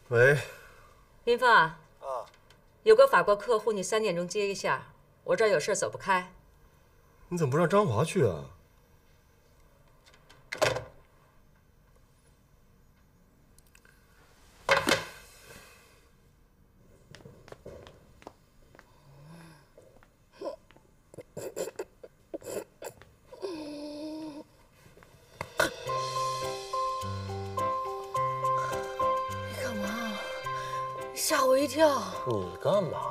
喂， 林峰啊，有个法国客户，你3点钟接一下，我这儿有事走不开。 你怎么不让张华去啊？ 你干嘛？吓我一跳！ 你干嘛？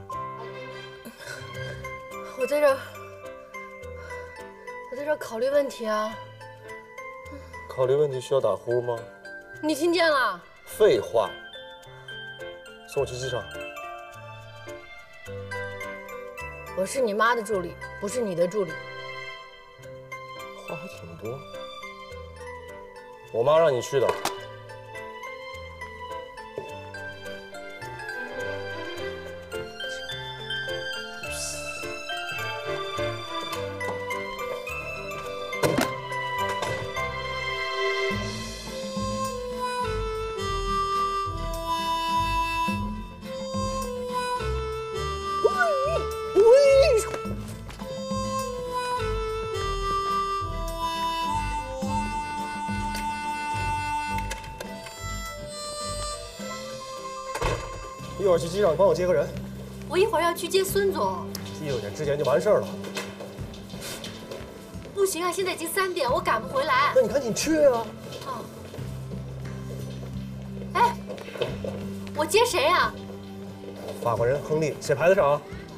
我在这儿考虑问题啊。 考虑问题需要打呼吗？ 你听见了？ 废话。送我去机场。 我是你妈的助理，不是你的助理。 话还挺多。我妈让你去的。一会儿去机场帮我接个人。 我一会儿要去接孙总。 记住点，之前就完事儿了。 不行啊，现在已经3点，我赶不回来。 那你赶紧去啊！ 哦。哎，我接谁啊？ 法国人亨利，写牌子上啊。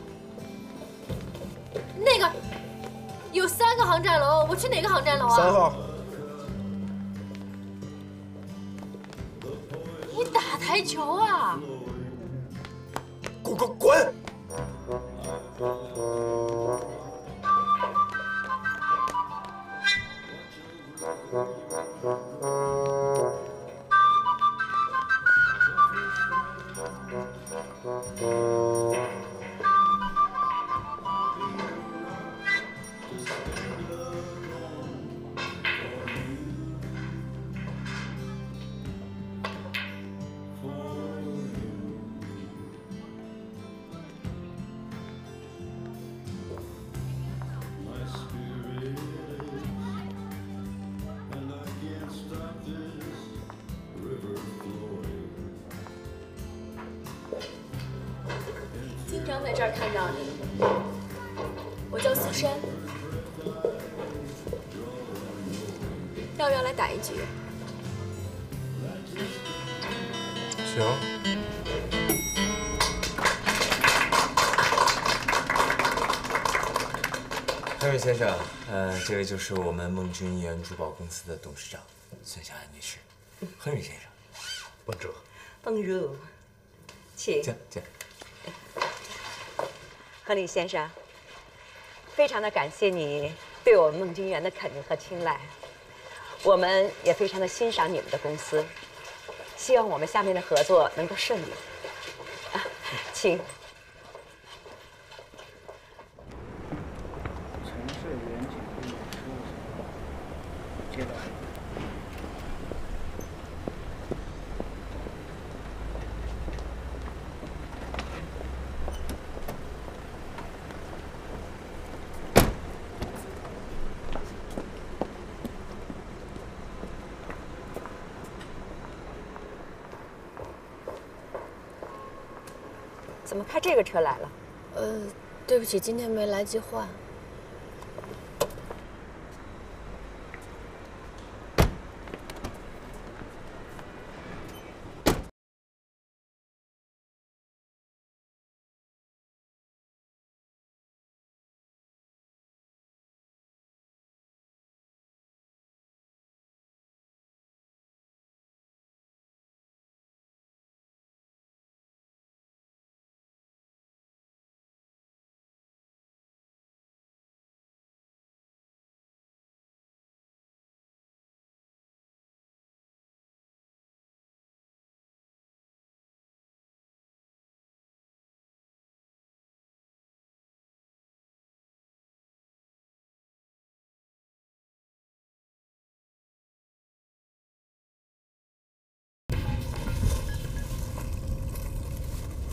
那个有3个航站楼，我去哪个航站楼啊？ 3号。 你打台球啊？ 滚！ 经常在这儿看到你。我叫苏珊，要不要来打一局？ 行。 亨瑞先生，这位就是我们梦君园珠宝公司的董事长孙小安女士。亨瑞先生， bonjour。 Bonjour，请。 请。 亨利先生，非常的感谢你对我们梦君园的肯定和青睐，我们也非常的欣赏你们的公司，希望我们下面的合作能够顺利。请。 城市远景115街道。 怎么开这个车来了？ 对不起，今天没来及换。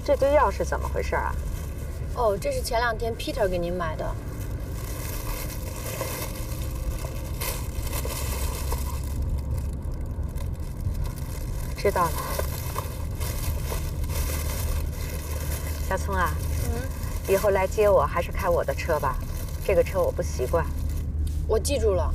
这堆钥匙怎么回事啊？ 哦，这是前2天 Peter 给您买的。 知道了。小聪啊，以后来接我还是开我的车吧，这个车我不习惯。 我记住了。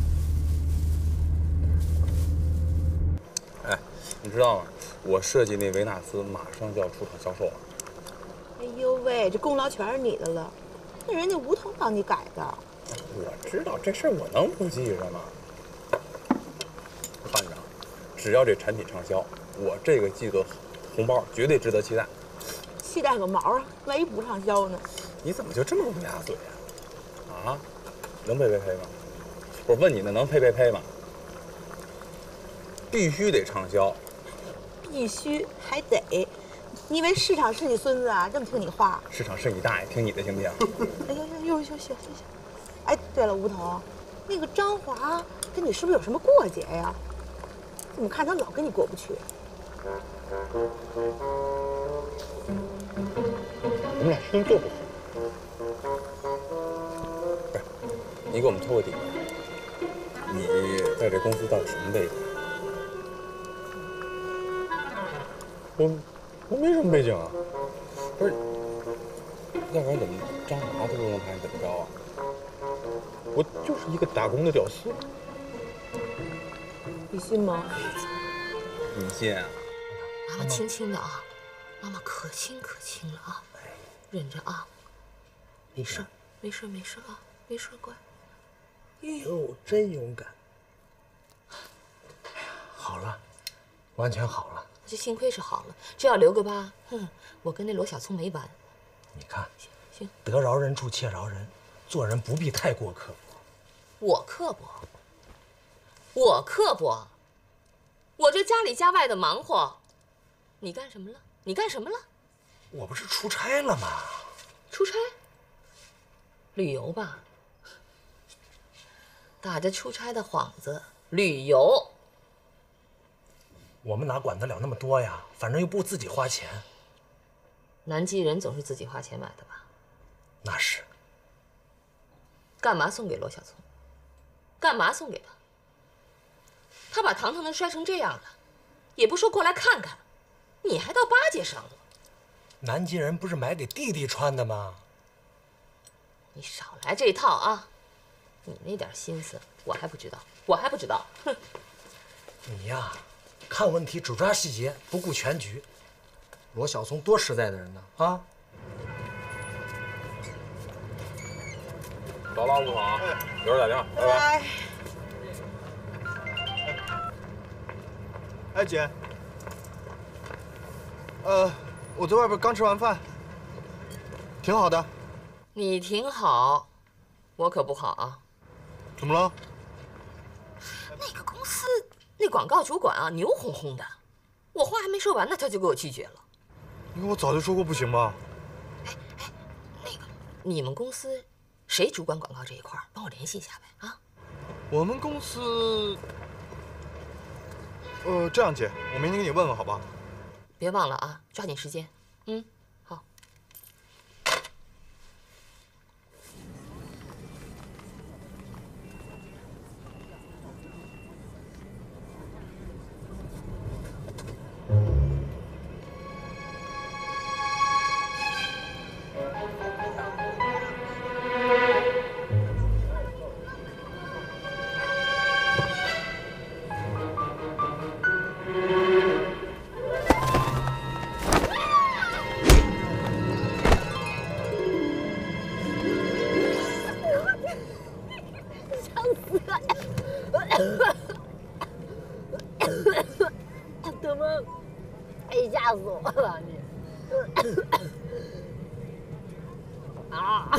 哎，你知道吗？我设计那维纳斯马上就要出厂销售了。 哎呦喂，这功劳全是你的了，那人家吴桐帮你改的。 我知道这事儿，我能不记着吗？我告诉你啊，只要这产品畅销，我这个季度红包绝对值得期待。 期待个毛啊！万一不畅销呢？ 你怎么就这么乌鸦嘴啊？啊，能呸吗？我问你呢，能呸吗？必须得畅销。 必须还得。你以为市场是你孙子啊？这么听你话？ 市场是你大爷，听你的行不行？ 哎呦，行。哎，对了，吴桐，那个张华跟你是不是有什么过节呀？怎么看他老跟你过不去？ 我们俩是做不好。不是，你给我们透个底吧。你在这公司到底什么背景？我没什么背景啊。不是，要不然怎么张华都不能把你怎么着啊？我就是一个打工的屌丝。 你信吗？ 你信啊？ 妈妈轻轻的啊，妈妈可轻了啊，忍着啊，没事啊，没事，乖。 哟，真勇敢！好了，完全好了。 这幸亏是好了，这要留个疤，我跟那罗小聪没完。 你看， 行， 得饶人处且饶人，做人不必太过刻薄。 我刻薄，我这家里家外的忙活，你干什么了？ 我不是出差了吗？ 出差？旅游吧？打着出差的幌子，旅游。 我们哪管得了那么多呀？反正又不自己花钱。 南极人总是自己花钱买的吧？ 那是。 干嘛送给罗小聪？干嘛送给他？他把堂堂的摔成这样了，也不说过来看看，你还倒巴结上了。 南极人不是买给弟弟穿的吗？ 你少来这套啊！你那点心思我还不知道，哼！ 你呀，看问题只抓细节，不顾全局。罗小聪多实在的人呢啊！ 走了，吴总啊，一会儿打电话，拜拜。 哎，姐，我在外边刚吃完饭，挺好的。 你挺好，我可不好啊。 怎么了？ 那个公司那广告主管啊，牛哄哄的，我话还没说完呢，他就给我拒绝了。 你跟我早就说过不行吧？ 那个，你们公司谁主管广告这一块？帮我联系一下呗啊。 我们公司，这样姐，我明天给你问问好吧？ 别忘了啊，抓紧时间。好。 德蒙，哎，吓死我了你！啊！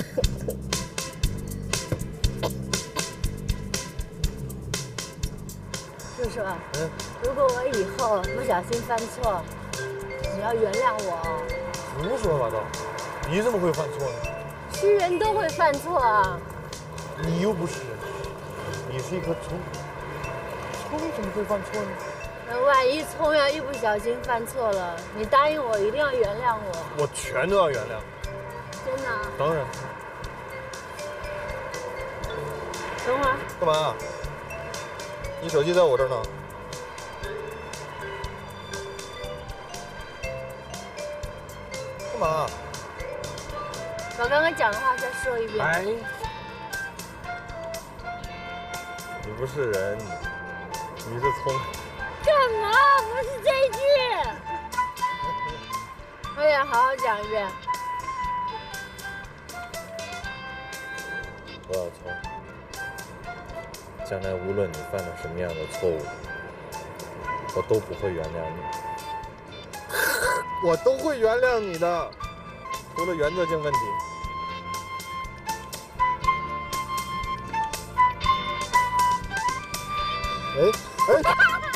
叔叔，如果我以后不小心犯错，你要原谅我。 胡说八道！你怎么会犯错呢？ 是人都会犯错啊。 你又不是人，你是一颗葱，葱怎么会犯错呢？ 那万一葱要一不小心犯错了，你答应我一定要原谅我。 我全都要原谅。 真的啊？ 当然。 等会儿。 干嘛？你手机在我这儿呢。干嘛？ 把刚刚讲的话再说一遍。 哎，你不是人，你是葱。 干嘛？不是这句。快点，好好讲一遍。 罗小葱，将来无论你犯了什么样的错误，我都不会原谅你。我都会原谅你的，除了原则性问题。哎。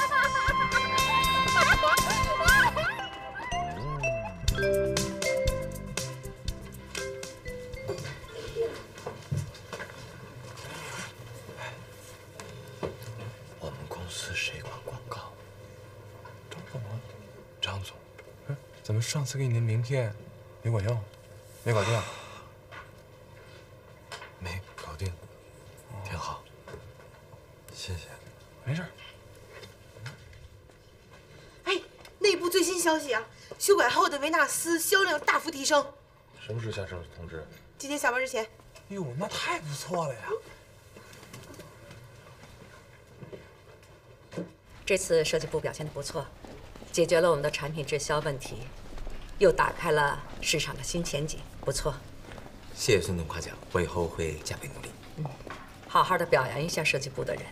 我们公司谁管广告？张总。 怎么上次给你的名片没管用？没搞定？ 没搞定，挺好。谢谢。 没事。 哎，内部最新消息啊，修改后的维纳斯销量大幅提升。 什么时候下车通知？ 今天下班之前。 哟，那太不错了呀！ 这次设计部表现得不错，解决了我们的产品滞销问题，又打开了市场的新前景，不错。 谢谢孙总夸奖，我以后会加倍努力。 好好的表扬一下设计部的人。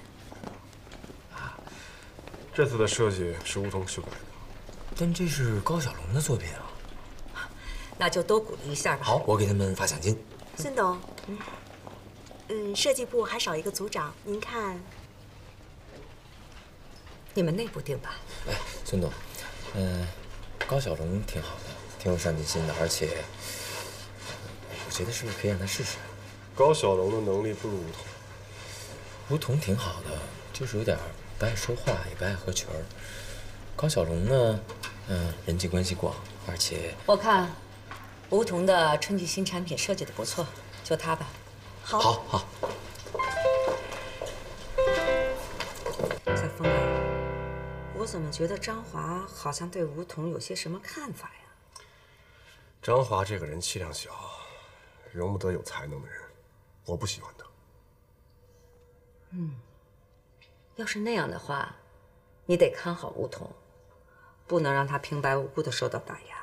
这次的设计是梧桐修改的， 但这是高小龙的作品啊。 那就多鼓励一下吧。 好，我给他们发奖金。 孙董，设计部还少一个组长，您看？ 你们内部定吧。 哎，孙总，高小龙挺好的，挺有上进心的，而且我觉得是不是可以让他试试？ 高小龙的能力不如梧桐。 梧桐挺好的，就是有点不爱说话，也不爱合群儿。高小龙呢，人际关系广，而且我看梧桐的春季新产品设计的不错，就他吧。 好。 小峰啊，我怎么觉得张华好像对梧桐有些什么看法呀？ 张华这个人气量小，容不得有才能的人，我不喜欢他。 要是那样的话，你得看好梧桐，不能让他平白无故的受到打压。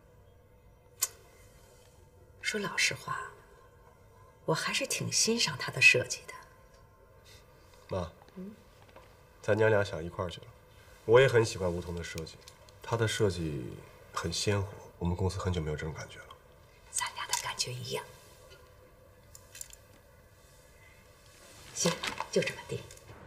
说老实话，我还是挺欣赏他的设计的。 妈，咱娘俩想一块儿去了。我也很喜欢梧桐的设计，他的设计很鲜活，我们公司很久没有这种感觉了。 咱俩的感觉一样。行，就这么定。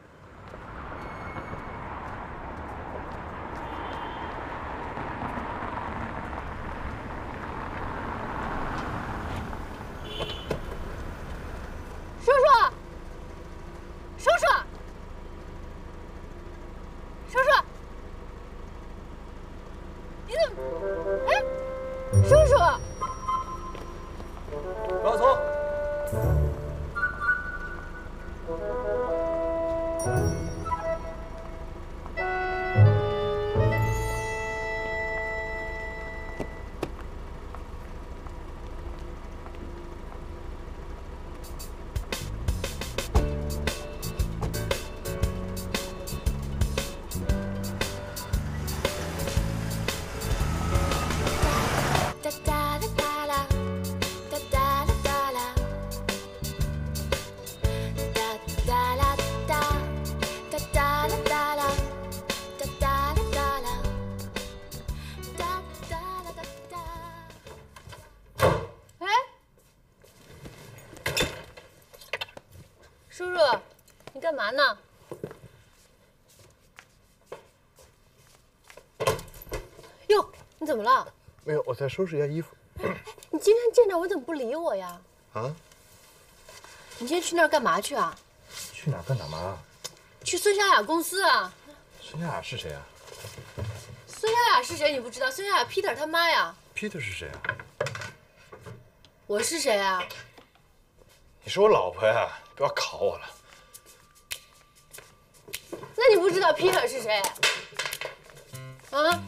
老总， 叔叔，你干嘛呢？哟，你怎么了？ 没有，我在收拾一下衣服。 你今天见着我怎么不理我呀？ 啊？ 你今天去那儿干嘛去啊？ 去哪儿干嘛？ 去孙小雅公司啊。 孙小雅是谁啊？ 孙雅雅是谁？你不知道？孙雅雅 Peter 他妈呀。 Peter 是谁啊？ 我是谁啊？ 你是我老婆呀！不要考我了。 那你不知道 Peter 是谁？啊？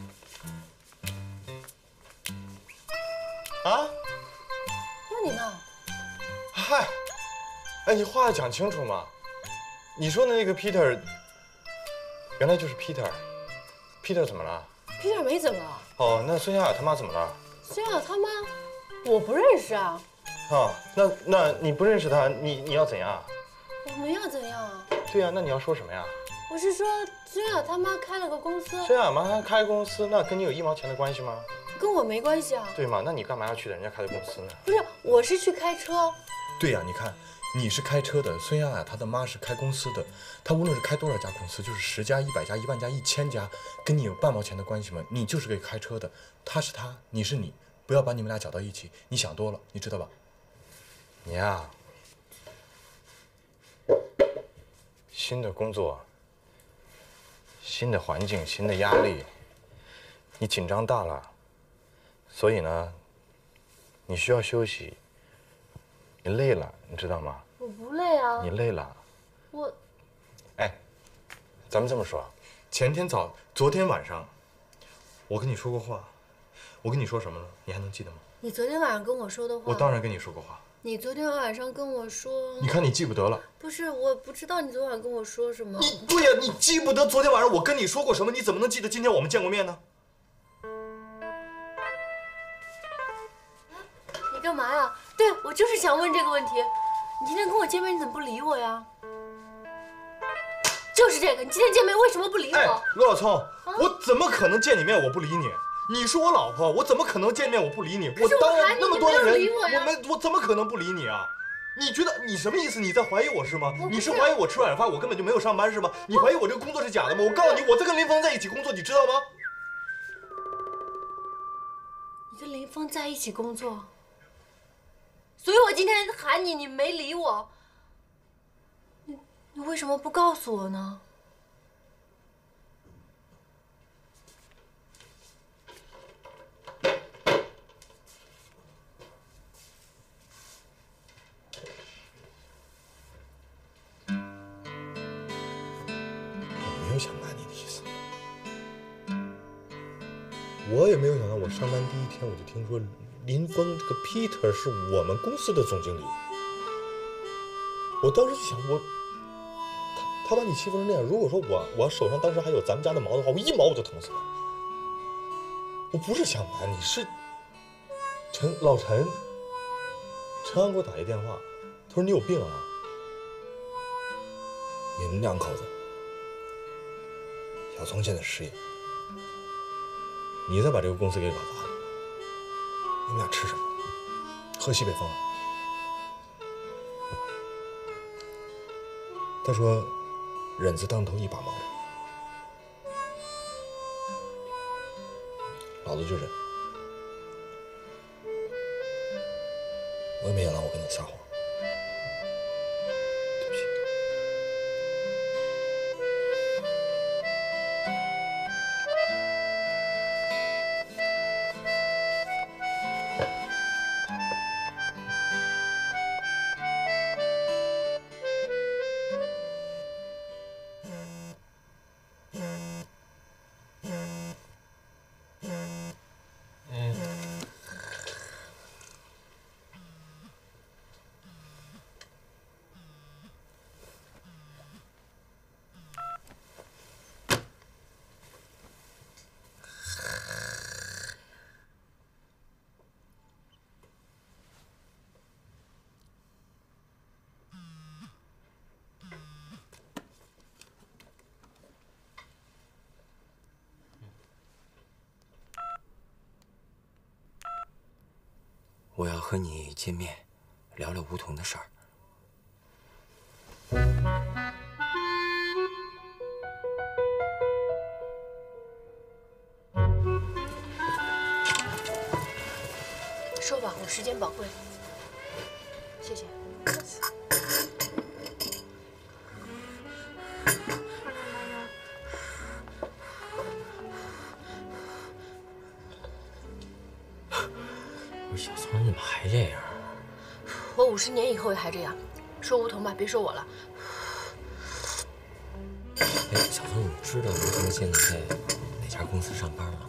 啊？ 那你呢？ 嗨，哎，你话讲清楚嘛！你说的那个 Peter， 原来就是 Peter。Peter 怎么了 ？Peter 没怎么。 哦，那孙雅雅他妈怎么了？ 孙雅雅他妈，我不认识啊。 啊，那你不认识他，你要怎样？ 我没要怎样啊。 对呀，那你要说什么呀？ 我是说，孙雅他妈开了个公司。 孙雅妈开公司，那跟你有1毛钱的关系吗？ 跟我没关系啊。 对吗？那你干嘛要去人家开的公司呢？ 不是，我是去开车。 对呀，你看，你是开车的，孙雅雅她的妈是开公司的，她无论是开多少家公司，就是10家、100家、1万家、1000家，跟你有半毛钱的关系吗？你就是个开车的，他是他，你是你，不要把你们俩搅到一起。你想多了，你知道吧？你呀，新的工作，新的环境，新的压力，你紧张大了，所以呢，你需要休息。你累了，你知道吗？ 我不累啊。 你累了。 我， 哎，咱们这么说，昨天晚上，我跟你说过话，我跟你说什么了？你还能记得吗？ 你昨天晚上跟我说的话。 我当然跟你说过话。 你昨天晚上跟我说。 你看你记不得了。 不是，我不知道你昨晚跟我说什么。 对呀，你记不得昨天晚上我跟你说过什么，你怎么能记得今天我们见过面呢？ 你干嘛呀？对，我就是想问这个问题。你今天跟我见面，你怎么不理我呀？就是这个，你今天见面为什么不理我？ 哎，罗小聪，我怎么可能见你面我不理你？你是我老婆，我怎么可能见面我不理你？我当然那么多的人，我怎么可能不理你啊？你觉得你什么意思？你在怀疑我是吗？你是怀疑我吃晚饭我根本就没有上班是吗？你怀疑我这个工作是假的吗？我告诉你，我在跟林峰在一起工作，你知道吗？ 你跟林峰在一起工作，所以我今天喊你，你没理我。你为什么不告诉我呢？ 没有想瞒你的意思，我也没有想到，我上班第一天我就听说林峰这个 Peter 是我们公司的总经理。我当时就想，他把你欺负成那样，如果说我手上当时还有咱们家的毛的话，我1毛我就疼死了。我不是想瞒你，是老陈安给我打一电话，他说你有病啊，你们2口子。小聪现在失业，你再把这个公司给搞砸了，你们俩吃什么？喝西北风啊？他说：“忍字当头1把毛，老子就忍。我也没想到我跟你撒谎。” 我要和你见面，聊聊梧桐的事儿。 说吧，我时间宝贵。谢谢。 不是小聪，你怎么还这样？ 我50年以后也还这样。说梧桐吧，别说我了。 哎，小聪，你知道梧桐现在在哪家公司上班吗？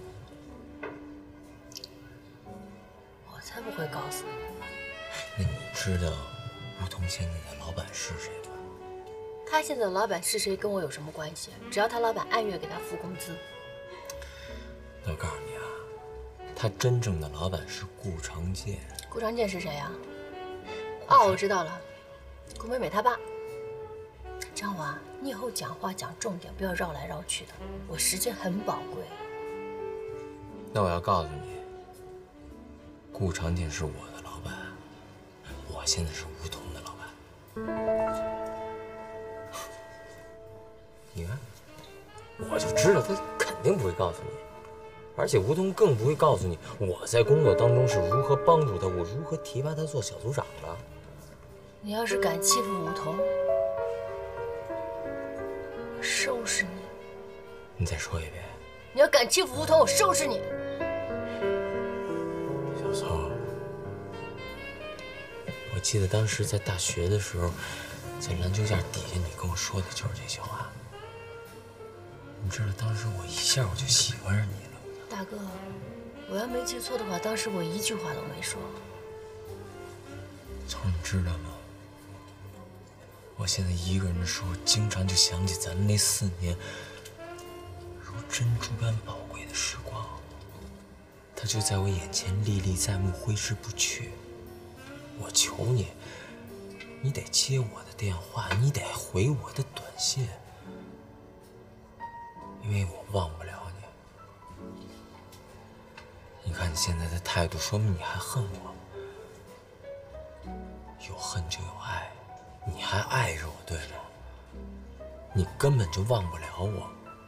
我才不会告诉你。 那你知道梧桐现在的老板是谁吗？ 他现在的老板是谁跟我有什么关系？只要他老板按月给他付工资。 那我告诉你啊，他真正的老板是顾长健。 顾长健是谁呀？哦，我知道了，顾美美他爸。张华，你以后讲话讲重点，不要绕来绕去的，我时间很宝贵。 那我要告诉你，顾长健是我的老板，我现在是梧桐的老板。你看，我就知道他肯定不会告诉你，而且梧桐更不会告诉你我在工作当中是如何帮助他，我如何提拔他做小组长的。 你要是敢欺负梧桐，我收拾你！ 你再说一遍。 你要敢欺负梧桐，我收拾你！ 小聪，我记得当时在大学的时候，在篮球架底下你跟我说的就是这句话。你知道当时我一下我就喜欢上你了。 大哥，我要没记错的话，当时我一句话都没说。 聪，你知道吗？我现在一个人的时候，经常就想起咱们那4年如珍珠般宝贵的时光，它就在我眼前历历在目，挥之不去。我求你，你得接我的电话，你得回我的短信，因为我忘不了你。你看你现在的态度，说明你还恨我。有恨就有爱。你还爱着我，对吗？你根本就忘不了我。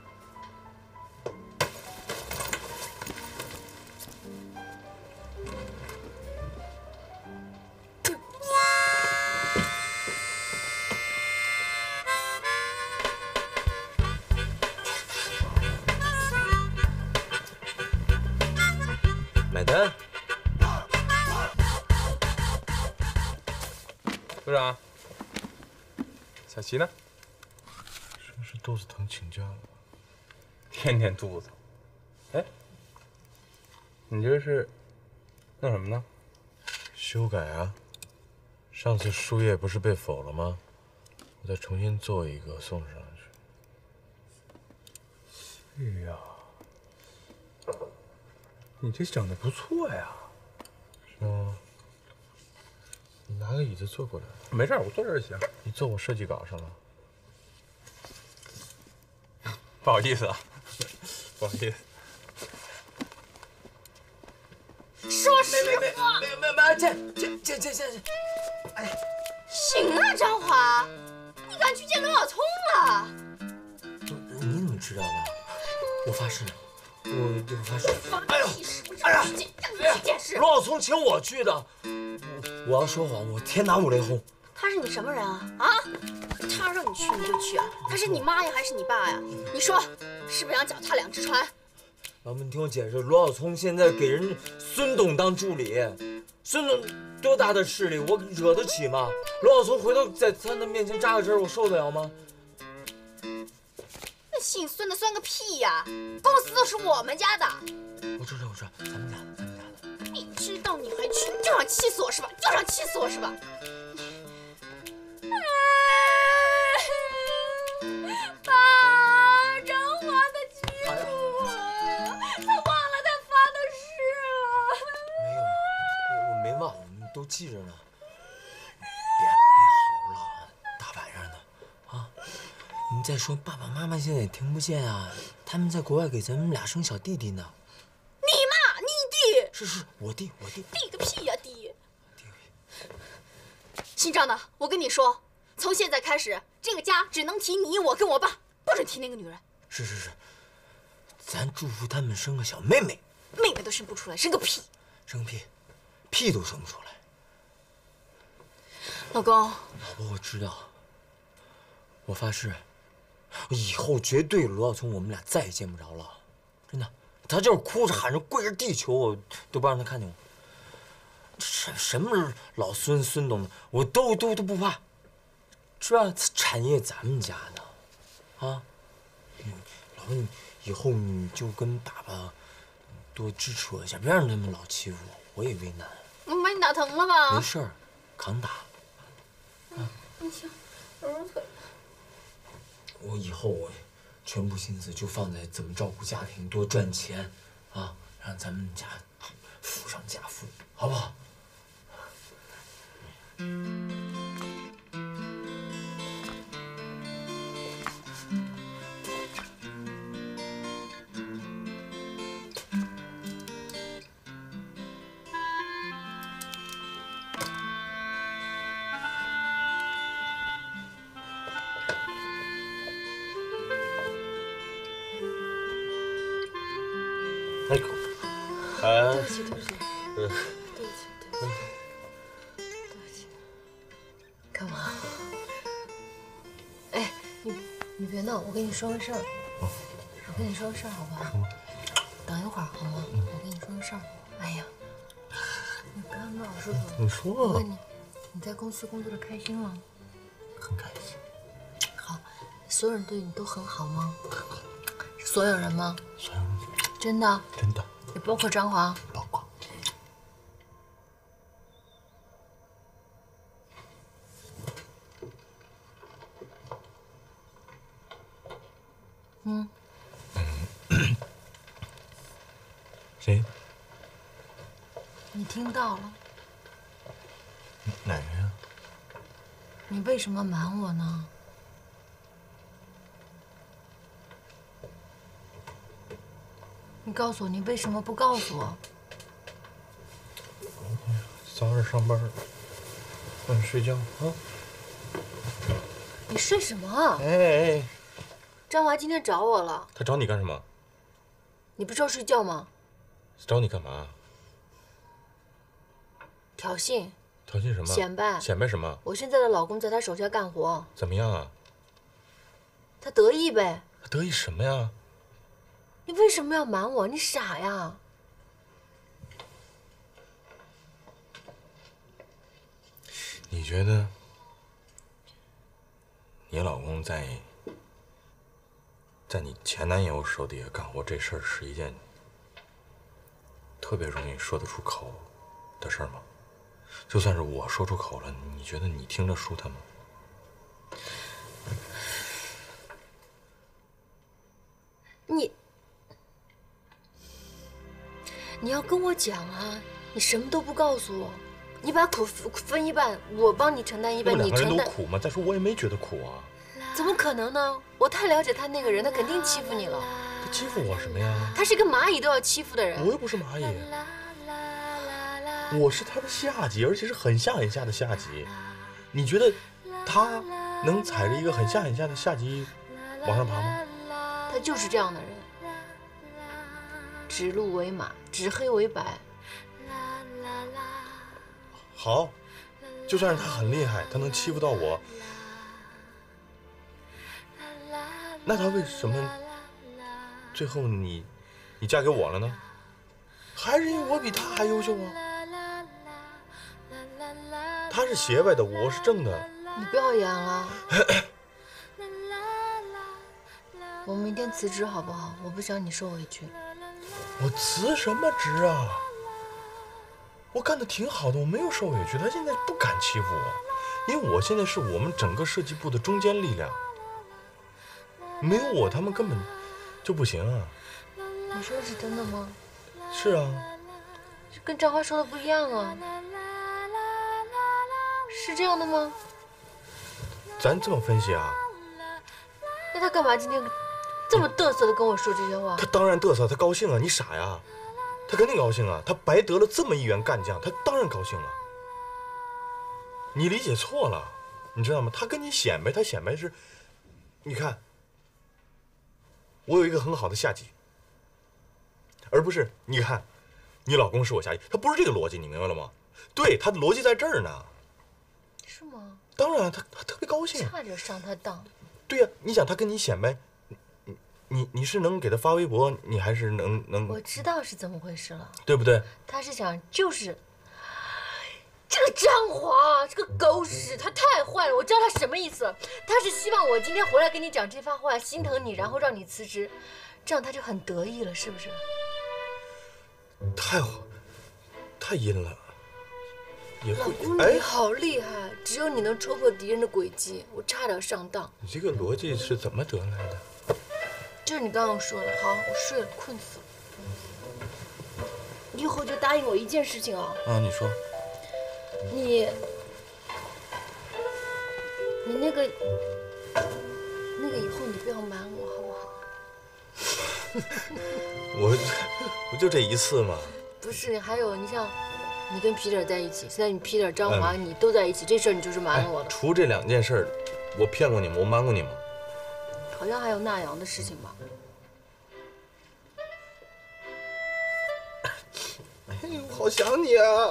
买单。 组长。小齐呢？ 说是肚子疼请假了。 天天肚子疼。哎，你这是弄什么呢？ 修改啊。上次输液不是被否了吗？我再重新做一个送上去。 哎呀，你这整的不错呀。 是吗？你拿个椅子坐过来。 没事，我坐这儿行。 你坐我设计稿上了。 不好意思啊，不好意思。 说实话。 没，这，哎， 行啊，张华，你敢去见罗小聪了？ 你怎么知道的？我发誓，我发誓。 哎呦，哎呀，让你去见识。 罗小聪请我去的。我要说谎，我天打五雷轰。 他是你什么人啊？啊？他让你去你就去啊？他是你妈呀还是你爸呀？你说是不是想脚踏2只船？ 老妹，你听我解释，罗小聪现在给人孙董当助理，孙董多大的势力，我惹得起吗？罗小聪回头在他的面前扎个针，我受得了吗？ 那姓孙的算个屁呀！公司都是我们家的。 我知道，咱们家的。 你知道你还去，就想气死我是吧？就想气死我是吧？爸，张华他欺负我，他忘了他发的誓了。 没有，我没忘，我们都记着呢。别嚎了，大晚上的啊！你再说，爸爸妈妈现在也听不见啊，他们在国外给咱们俩生小弟弟呢。 你妈，你弟？ 是我弟。 弟个屁呀，弟！姓张的，我跟你说，从现在开始，这个家只能提你、我跟我爸，不准提那个女人。 是，咱祝福他们生个小妹妹。 妹妹都生不出来，生个屁！ 生个屁，屁都生不出来。 老公， 老婆，我知道，我发誓，以后绝对罗小聪我们俩再也见不着了，真的， 他就是哭着喊着跪着地求我，都不让他看见我。什么老孙董的，我都不怕。这产业咱们家的，啊，老婆你以后你就跟爸爸多支持我一下，别让他们老欺负我，我也为难。 我把你打疼了吧？ 没事儿，扛打。 你行，揉揉腿。 我以后我全部心思就放在怎么照顾家庭，多赚钱，啊，让咱们家富上加富，好不好？ 哎， 对不起，对不起，对不起，对不起。干嘛？哎，你别闹，我跟你说个事儿。我跟你说个事儿，好不好？等一会儿好吗？我跟你说个事儿。哎呀，你不要闹，叔叔。 你说。 我问你，你在公司工作的开心吗？ 很开心。 好，所有人对你都很好吗？所有人吗？ 所有人。 真的？ 真的。 也包括张华？ 包括。谁？ 你听到了？ 哪个呀？ 你为什么瞒我呢？你告诉我，你为什么不告诉我？ 早点上班，晚点睡觉啊。 你睡什么啊？ 哎， 张华今天找我了。 他找你干什么？ 你不是要睡觉吗？ 找你干嘛？ 挑衅。 挑衅什么？ 显摆。 显摆什么？ 我现在的老公在他手下干活。 怎么样啊？ 他得意呗。 他得意什么呀？ 你为什么要瞒我？你傻呀！ 你觉得你老公在你前男友手底下干活这事儿是一件特别容易说得出口的事儿吗？就算是我说出口了，你觉得你听着舒坦吗？ 你要跟我讲啊！你什么都不告诉我，你把苦分一半，我帮你承担一半，你承担。 两个人都苦吗？再说我也没觉得苦啊。 怎么可能呢？我太了解他那个人，他肯定欺负你了。 他欺负我什么呀？ 他是个蚂蚁都要欺负的人。 我又不是蚂蚁，我是他的下级，而且是很下很下的下级。你觉得他能踩着一个很下很下的下级往上爬吗？ 他就是这样的人，指鹿为马，指黑为白。 好，就算是他很厉害，他能欺负到我，那他为什么最后你嫁给我了呢？还是因为我比他还优秀啊？他是斜歪的，我是正的。 你不要演了。我明天辞职好不好？我不想你受委屈。 我辞什么职啊？我干得挺好的，我没有受委屈。他现在不敢欺负我，因为我现在是我们整个设计部的中坚力量，没有我他们根本就不行啊。 你说的是真的吗？ 是啊。 跟张华说的不一样啊。是这样的吗？ 咱这么分析啊。 那他干嘛今天这么嘚瑟的跟我说这些话？ 他当然嘚瑟，他高兴啊！你傻呀？他肯定高兴啊！他白得了这么一员干将，他当然高兴了。你理解错了，你知道吗？他跟你显摆，他显摆是，你看，我有一个很好的下级，而不是你看，你老公是我下级，他不是这个逻辑，你明白了吗？对，他的逻辑在这儿呢。 是吗？当然，他特别高兴， 差点上他当。 对呀，你想他跟你显摆，你你是能给他发微博，你还是能？ 我知道是怎么回事了， 对不对？ 他是想就是这个张华这个狗屎，他太坏了，我知道他什么意思了。他是希望我今天回来跟你讲这番话，心疼你，然后让你辞职，这样他就很得意了，是不是？ 太阴了。 老公，你好厉害，只有你能戳破敌人的诡计，我差点上当。 你这个逻辑是怎么得来的？ 就是你刚刚说的。好，我睡了，困死了。你以后就答应我一件事情啊。 啊，你说。 你那个以后你不要瞒我，好不好？ 我就这一次嘛。 不是，还有你像你跟皮特在一起，现在你皮特、张华你都在一起，这事儿你就是瞒我了。 除这2件事，我骗过你吗？我瞒过你吗？ 好像还有那样的事情吧。 哎呦，好想你啊！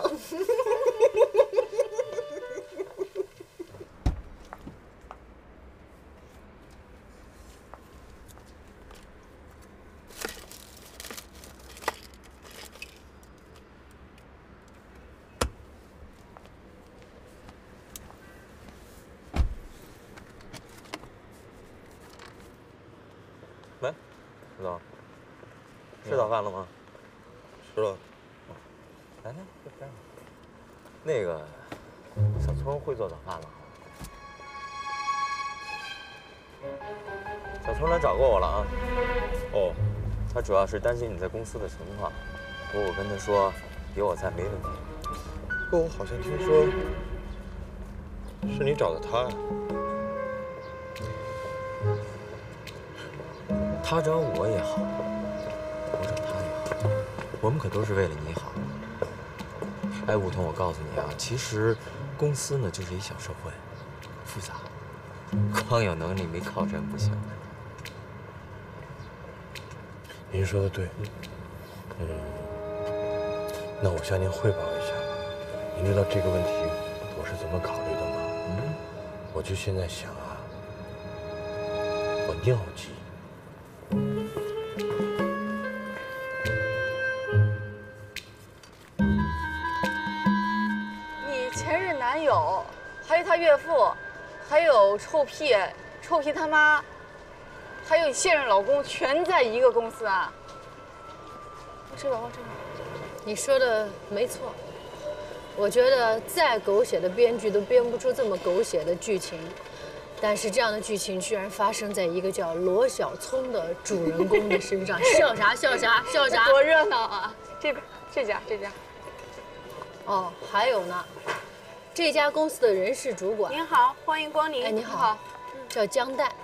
喂，石总，吃早饭了吗？ 吃了。 来，就这样。那个，小聪会做早饭了。小聪来找过我了啊。 哦。 他主要是担心你在公司的情况，不过我跟他说，有我在没问题。 不过我好像听说，是你找的他呀。 他找我也好，我找他也好，我们可都是为了你好。哎，梧桐，我告诉你啊，其实公司呢就是一小社会，复杂，光有能力没靠山不行。 您说的对，那我向您汇报一下吧。您知道这个问题我是怎么考虑的吗？我就现在想啊，我尿急。 你前任男友，还有他岳父，还有臭屁他妈，还有你现任老公，全在一个公司啊！我这边。 你说的没错，我觉得再狗血的编剧都编不出这么狗血的剧情，但是这样的剧情居然发生在一个叫罗小聪的主人公的身上，笑啥？ 多热闹啊！这家。 哦，还有呢，这家公司的人事主管。 您好，欢迎光临。 哎，你好，叫江代。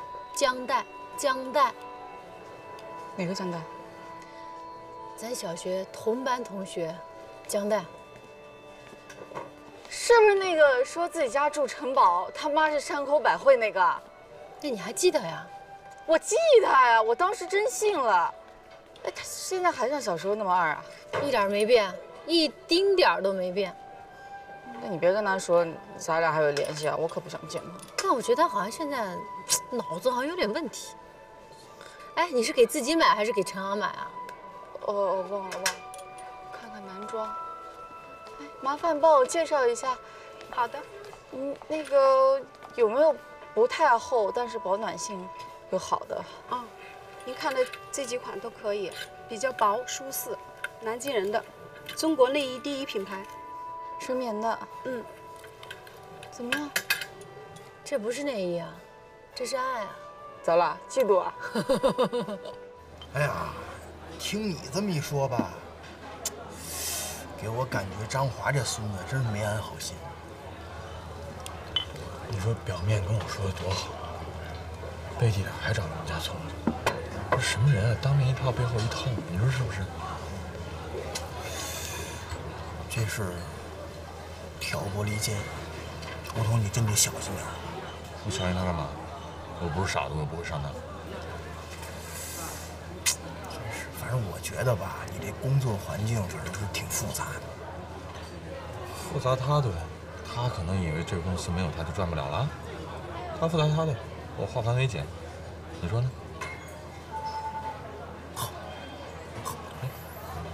哪个江代？ 咱小学同班同学，江代。 是不是那个说自己家住城堡，他妈是山口百惠那个？ 那你还记得呀？ 我记得呀，我当时真信了。哎，他现在还像小时候那么二啊？ 一点没变，一丁点儿都没变。 那你别跟他说咱俩还有联系啊，我可不想见他。 但我觉得他好像现在脑子好像有点问题。哎，你是给自己买还是给陈昂买啊？ 哦，忘了，看看男装。哎，麻烦帮我介绍一下。 好的。 那个有没有不太厚，但是保暖性又好的？ 啊，您看的这几款都可以，比较薄舒适，南京人的，中国内衣第一品牌， 纯棉的。怎么样？ 这不是内衣啊，这是爱啊！ 咋了？嫉妒啊？ 哎呀，听你这么一说吧，给我感觉张华这孙子真是没安好心。 你说表面跟我说的多好，背地里还找人家聪，这什么人啊？当面一套，背后一套，你说是不是？ 这是挑拨离间，梧桐，你真得小心点。 你小心他干嘛？我不是傻子，我不会上当。 真是，反正我觉得吧，你这工作环境反正是挺复杂的。 复杂他的，他可能以为这个公司没有他就赚不了了。他复杂他的，我化繁为简，你说呢？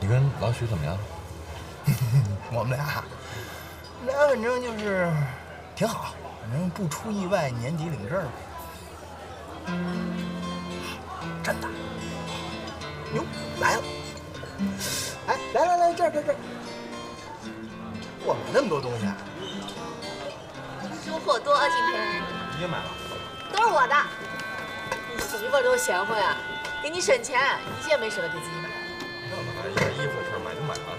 你跟老许怎么样？ 我们俩反正就是挺好，反正不出意外，年底领证。真的。哟，来了！哎，来，这儿，我买那么多东西啊！ 收获多啊，今天。 你也买了？ 都是我的。 你媳妇多贤惠啊，给你省钱，一件没舍得给自己买。 这么大一件衣服的事，买就买了。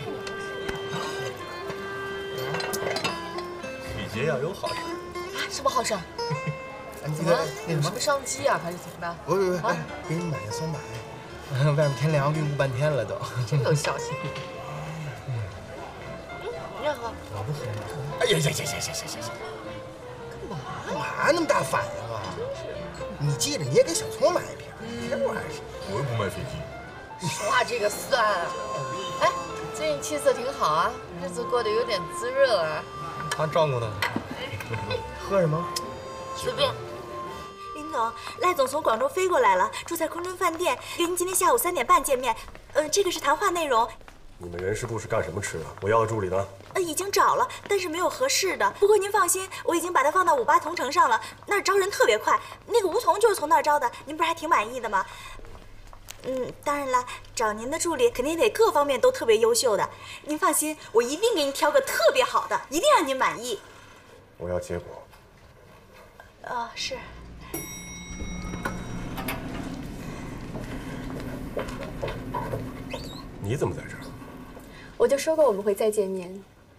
礼节要有好事。 什么好事？ 怎么了？那什么商机啊，还是怎么的？ 不，给你买个酸奶。外面天凉，给你捂半天了都。 真有孝心。你让喝？ 我不喝。哎呀，行，干嘛那么大反应啊？你记着，你也给小聪买一瓶。这玩意儿， 我又不卖飞机。 说话这个算。哎，最近气色挺好啊，日子过得有点滋润啊。 他照顾呢。 喝什么？ 随便。 林总，赖总从广州飞过来了，住在空中饭店，约您今天下午3点半见面。这个是谈话内容。 你们人事部是干什么吃的？我要个助理呢。 已经找了，但是没有合适的。不过您放心，我已经把他放到58同城上了，那儿招人特别快。那个吴桐就是从那儿招的，您不是还挺满意的吗？当然了，找您的助理肯定得各方面都特别优秀的。您放心，我一定给您挑个特别好的，一定让您满意。 我要结果。 是。 你怎么在这儿？ 我就说过我们会再见面。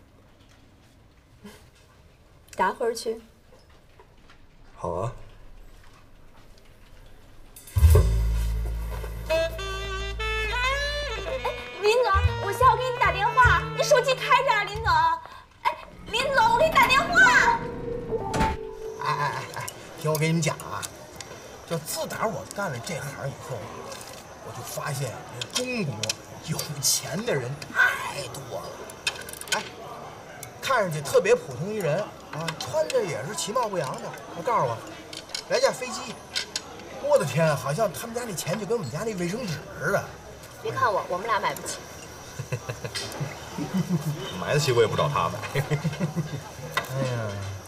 打会儿去。 好啊。 林总，我下午给你打电话，你手机开着啊，林总。哎，林总，我给你打电话。 哎，听我给你们讲啊，就自打我干了这行以后，我就发现中国有钱的人太多了。哎，看上去特别普通一人啊，穿着也是其貌不扬的。我告诉我，来架飞机，我的天，好像他们家那钱就跟我们家那卫生纸似的。 别看我们俩买不起。 买得起我也不找他们。 哎呀，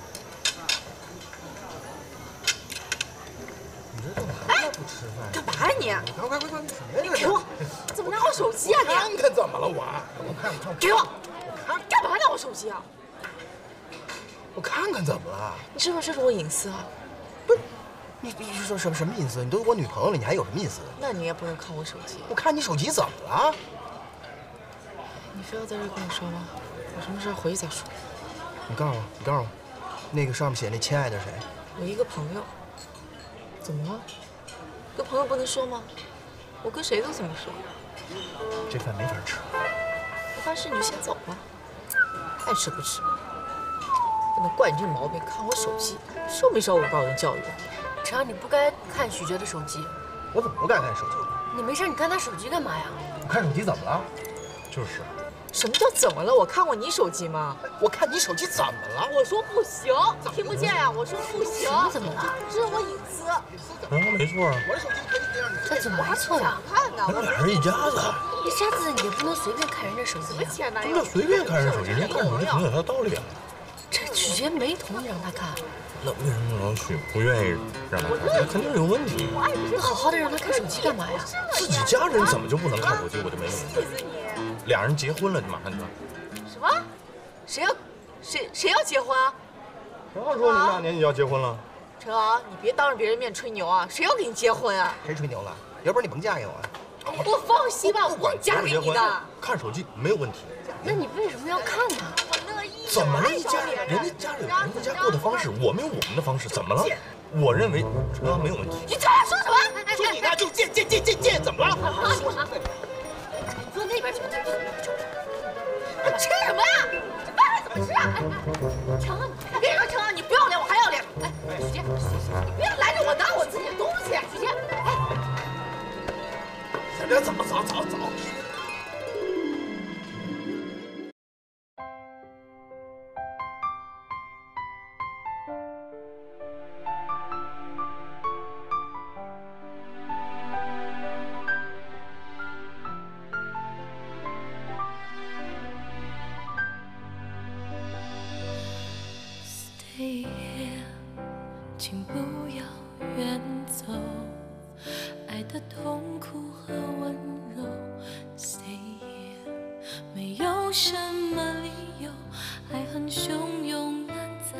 你这干嘛不吃饭？ 干嘛呀你？ 快！ 你给我！怎么拿我手机啊你？ 看看怎么了我看。 给我！干嘛拿我手机啊？ 我看看怎么了？ 你知道这是我隐私啊？ 不是，你说什么隐私？你都我女朋友了，你还有什么隐私？ 那你也不能看我手机。 我看你手机怎么了？ 你非要在这跟我说吗？有什么事回去再说。 你告诉我，那个上面写那亲爱的谁？ 我一个朋友。怎么了？跟朋友不能说吗？我跟谁都这么说。 这饭没法吃。 我办事你就先走吧，爱吃不吃。不能惯你这毛病，看我手机，受没受我高人教育？ 陈阳，你不该看许哲的手机。 我怎么不该看手机？ 你没事，你看他手机干嘛呀？ 我看手机怎么了？ 就是。 什么叫怎么了？我看过你手机吗？ 我看你手机怎么了？ 我说不行，听不见呀！我说不行。 怎么了？ 这是我隐私。 没错啊。 我的手机可以让你。 这怎么没错呀？ 看呢。 咱们俩人一家子。 一家子你也不能随便看人家手机啊。 什么什么叫随便看人手机？人家看手机挺有他的道理啊。 这许杰没同意让他看。 那为什么老许不愿意让他看？那肯定是有问题。 那好好的让他看手机干嘛呀？ 自己家人怎么就不能看手机？我就没明白。俩人结婚了，你马上就。 什么？谁要结婚啊？ 陈浩说你们俩年底就要结婚了。 陈昂，你别当着别人面吹牛啊！谁要跟你结婚啊？ 谁吹牛了？要不然你甭嫁给我啊！ 我放心吧，我会嫁给你的。 看手机没有问题。 那你为什么要看呢？ 怎么了？一家人家家里有人家过的方式，我们有我们的方式，怎么了？我认为陈昂没有问题。 你这话说什么？ 说你呢就贱，怎么了？ 你坐那边去。 吃什么呀？这饭还怎么吃啊？ 成啊！ 我跟你说，成啊，你不要脸，我还要脸。哎，许杰，你不要拦着我拿我自己的东西，许杰。哎， 小梁，走。 请不要远走。爱的痛苦和温柔 ，Stay here， 没有什么理由，爱很汹涌，难再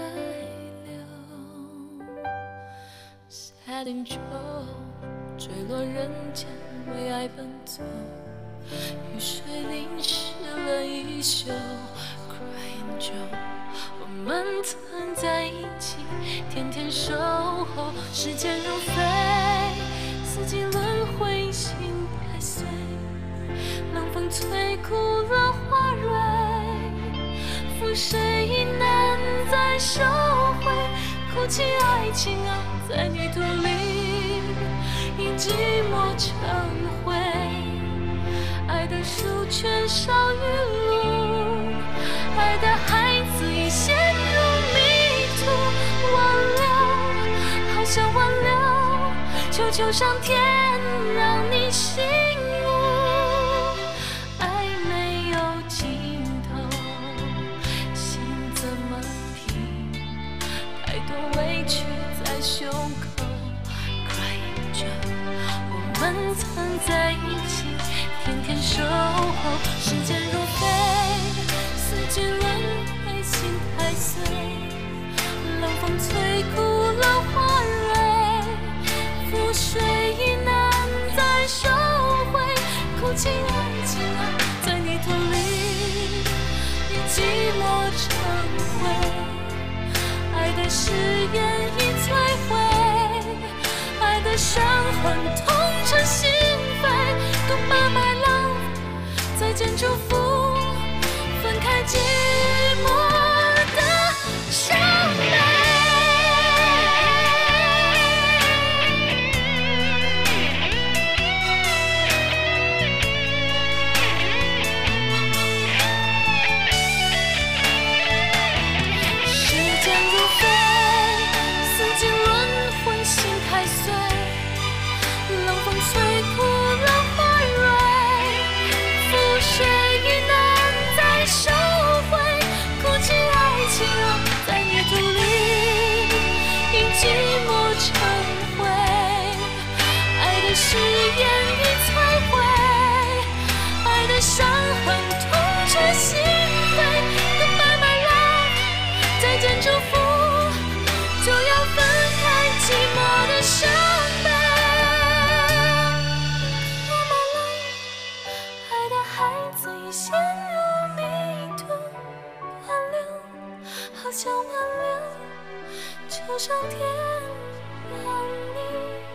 留。Sad and Joe， 坠落人间，为爱奔走，雨水淋湿了衣袖 ，Cry and Joe。我们曾在一起，天天守候，时间如飞，四季轮回，心太碎，冷风吹枯了花蕊，覆水已难再收回，哭泣爱情啊，在泥土里，因寂寞成灰，爱的树全烧于路，爱的孩子已陷入迷途，挽留，好想挽留，求求上天让你醒悟，爱没有尽头，心怎么停？太多委屈在胸口 ，Crying Joe， 我们曾在一起，天天守候，时间如飞，四季轮回，心太碎，冷风吹枯了花蕊，覆水已难再收回，哭泣爱情啊，在泥土里，已寂寞成灰，爱的誓言已摧毁，爱的伤痕痛彻心扉 ，Goodbye my love， 再见祝福，分开寂寞的伤悲。誓言已摧毁，爱的伤痕痛彻心扉。Goodbye my love， 再见祝福，就要分开寂寞的伤悲。Goodbye my love， 爱的孩子已陷入迷途，挽留，好想挽留，求上天让你。